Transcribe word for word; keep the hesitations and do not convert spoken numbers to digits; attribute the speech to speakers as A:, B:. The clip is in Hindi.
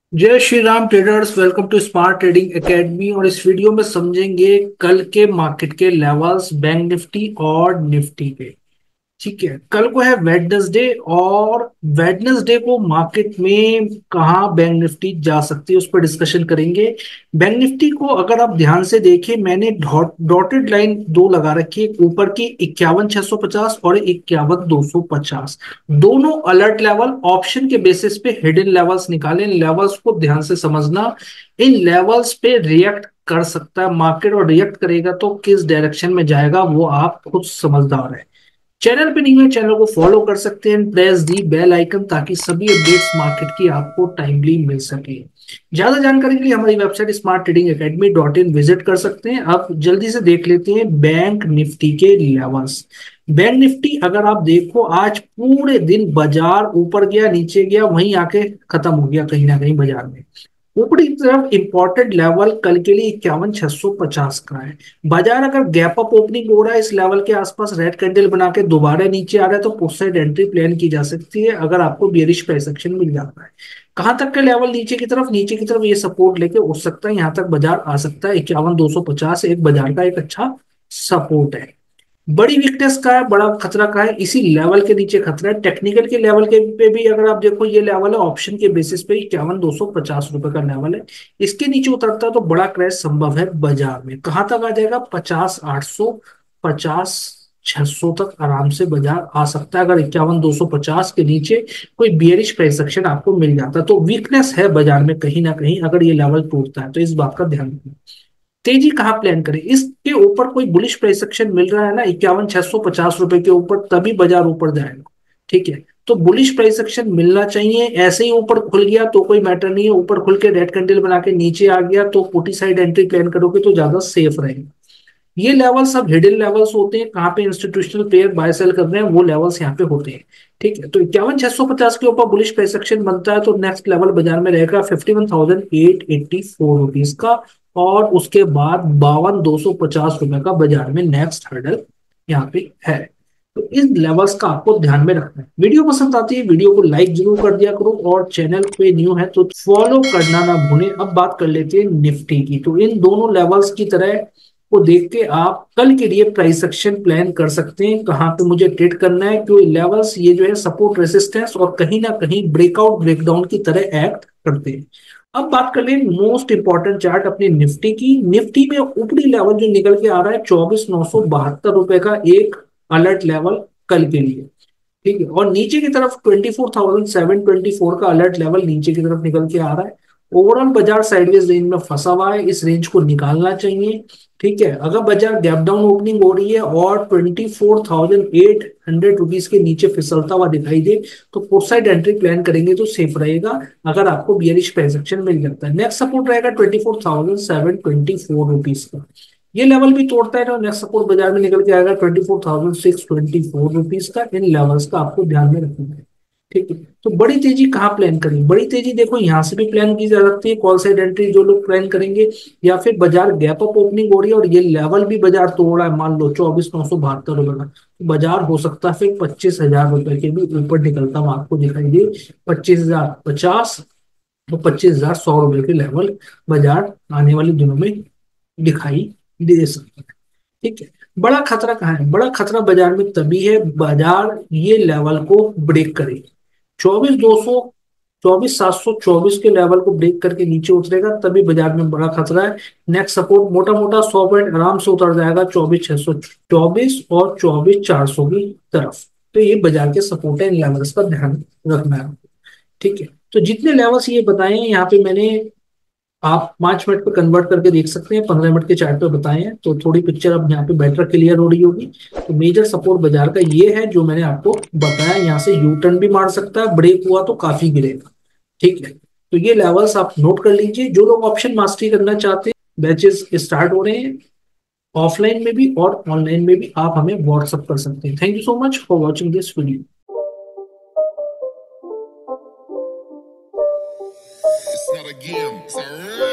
A: जय Shri Ram traders, welcome to smart trading academy. और इस वीडियो में समझेंगे कल के मार्केट के लेवल्स बैंक निफ्टी और निफ्टी के। ठीक है, कल को है वेडनेसडे और वेडनेसडे को मार्केट में कहाँ बैंक निफ्टी जा सकती है उस पर डिस्कशन करेंगे। बैंक निफ्टी को अगर आप ध्यान से देखें, मैंने डॉट डॉटेड लाइन दो लगा रखी है, ऊपर की इक्यावन छह सौ पचास और इक्यावन दो सौ पचास। दोनों अलर्ट लेवल, ऑप्शन के बेसिस पे हिडन लेवल्स निकाले। इन लेवल्स को ध्यान से समझना। इन लेवल्स पे रिएक्ट कर सकता है मार्केट, और रिएक्ट करेगा तो किस डायरेक्शन में जाएगा वो आप खुद समझदार है। चैनल पे नहीं है, चैनल को फॉलो कर सकते हैं, प्रेस दी बेल आइकन, ताकि सभी अपडेट्स मार्केट की आपको टाइमली मिल सके। ज्यादा जानकारी के लिए हमारी website smart trading academy dot in visit कर सकते हैं। अब जल्दी से देख लेते हैं बैंक निफ्टी के लेवल्स। बैंक निफ्टी अगर आप देखो, आज पूरे दिन बाजार ऊपर गया नीचे गया, वहीं आके खत्म हो गया कहीं ना कहीं बाजार में। ऊपरी तरफ इंपॉर्टेंट लेवल कल के लिए इक्यावन छह सौ पचास का है। बाजार अगर गैप अप ओपनिंग हो रहा है इस लेवल के आसपास, रेड कैंडल बना के दोबारा नीचे आ रहा है, तो पुट साइड एंट्री प्लान की जा सकती है अगर आपको बियरिश प्राइस एक्शन मिल जाता है। कहां तक का लेवल? नीचे की तरफ, नीचे की तरफ ये सपोर्ट लेके उठ सकता है, यहां तक बाजार आ सकता है। इक्यावन दो सौ पचास एक बाजार का एक अच्छा सपोर्ट है। बड़ी वीकनेस का है, बड़ा खतरा का है, इसी लेवल के नीचे खतरा है। टेक्निकल के लेवल के पे भी अगर आप देखो, ये लेवल है ऑप्शन के बेसिस पे इक्यावन दो सौ पचास रुपए का लेवल है। इसके नीचे उतरता है तो बड़ा क्रैश संभव है बाजार में। कहां तक आ जाएगा? पचास आठ सौ, पचास छह सौ तक आराम से बाजार आ सकता है, अगर इक्यावन दो सौ पचास के नीचे कोई बियरिश प्राइस एक्शन आपको मिल जाता है। तो वीकनेस है बाजार में कहीं ना कहीं, अगर ये लेवल टूटता है तो इस बात का ध्यान रखना। तेजी कहाँ प्लान करें? इसके ऊपर कोई बुलिश प्राइस एक्शन मिल रहा है ना, इक्यावन छह सौ पचास रुपए के ऊपर, तभी बाजार ऊपर जाएगा। ठीक है, तो बुलिश प्राइस एक्शन मिलना चाहिए। ऐसे ही ऊपर खुल गया तो कोई मैटर नहीं है, ऊपर खुल के रेड कैंडल बना के नीचे आ गया तो पुटी साइड एंट्री प्लान करोगे तो ज्यादा सेफ रहेगा। ये लेवल सब हिडन लेवल्स होते हैं, कहाँ पे इंस्टीट्यूशनल प्लेयर बाय सेल कर रहे हैं वो लेवल्स यहाँ पे होते हैं। ठीक है, तो इक्यावन छह सौ पचास के ऊपर बुलिश प्राइस एक्शन बनता है तो नेक्स्ट लेवल बाजार में रहेगा fifty one thousand eight eighty four rupees का। और उसके बाद बावन दो सौ पचास रुपए का बाजार में नेक्स्ट हर्डल यहाँ पे है। तो इन लेवल्स का आपको ध्यान में रखना है। वीडियो पसंद आती है वीडियो को लाइक जरूर कर दिया करो, और चैनल पे न्यू है तो फॉलो करना ना भूलें। अब बात कर लेते हैं निफ्टी की। तो इन दोनों लेवल्स की तरह को देख के आप कल के लिए प्राइस एक्शन प्लान कर सकते हैं, कहाँ पे मुझे ट्रेड करना है, क्योंकि लेवल्स ये जो है सपोर्ट रेसिस्टेंस और कहीं ना कहीं ब्रेकआउट ब्रेकडाउन की तरह एक्ट करते हैं। अब बात कर लें मोस्ट इंपॉर्टेंट चार्ट अपनी निफ्टी की। निफ्टी में ऊपरी लेवल जो निकल के आ रहा है चौबीस नौ सौ बहत्तर रुपए का एक अलर्ट लेवल कल के लिए। ठीक है, और नीचे की तरफ twenty four thousand seven twenty four का अलर्ट लेवल नीचे की तरफ निकल के आ रहा है। ओवरऑल बाजार साइडवेज रेंज में फंसा हुआ है, इस रेंज को निकालना चाहिए। ठीक है, अगर बाजार गैप डाउन ओपनिंग हो रही है और twenty four thousand eight hundred rupees के नीचे फिसलता हुआ दिखाई दे तो पुट साइड एंट्री प्लान करेंगे तो सेफ रहेगा, अगर आपको बियरिश प्राइस एक्शन मिल जाता है। नेक्स्ट सपोर्ट रहेगा twenty four thousand seven twenty four rupees का। ये लेवल भी तोड़ता है तो नेक्स्ट सपोर्ट बाजार में निकल के आएगा twenty four thousand six twenty four rupees का। इन लेवल्स का आपको ध्यान में रखना है। ठीक है, तो बड़ी तेजी कहाँ प्लान करें? बड़ी तेजी देखो यहाँ से भी प्लान की जा सकती है, कॉल साइड एंट्री जो लोग प्लान करेंगे, या फिर बाजार गैप अप ओपनिंग हो रही है और ये लेवल भी बाजार तोड़ रहा है, मान लो चौबीस नौ सौ बहत्तर रुपए का, तो बाजार हो सकता है फिर पच्चीस हजार रुपए के भी ऊपर निकलता हुआ आपको दिखाई दे। पच्चीस हजार पचास तो पच्चीस हजार सौ रुपए के लेवल बाजार आने वाले दिनों में दिखाई दे सकता है। ठीक है, बड़ा खतरा कहाँ है? बड़ा खतरा बाजार में तभी है बाजार ये लेवल को ब्रेक करे। चौबीस दो सौ, चौबीस सात सौ चौबीस के लेवल को ब्रेक करके नीचे उतरेगा तभी बाजार में बड़ा खतरा है। नेक्स्ट सपोर्ट मोटा मोटा सौ पॉइंट आराम से उतर जाएगा चौबीस छह सौ चौबीस और चौबीस चार सौ की तरफ। तो ये बाजार के सपोर्ट है, इन लेवल्स का ध्यान रखना है। ठीक है, तो जितने लेवल्स ये बताए हैं यहाँ पे मैंने, आप पांच मिनट पे कन्वर्ट करके देख सकते हैं, पंद्रह मिनट के चार्ट पे बताए हैं तो थोड़ी पिक्चर अब यहाँ पे बेटर क्लियर हो रही होगी। तो मेजर सपोर्ट बाजार का ये है जो मैंने आपको बताया, यहाँ से यू टर्न भी मार सकता है, ब्रेक हुआ तो काफी गिरेगा। ठीक है, तो ये लेवल्स आप नोट कर लीजिए। जो लोग ऑप्शन मास्टरी करना चाहते हैं, बैचेस स्टार्ट हो रहे हैं, ऑफलाइन में भी और ऑनलाइन में भी, आप हमें व्हाट्सअप कर सकते हैं। Thank you so much for watching this video.
B: It's not a game, it's a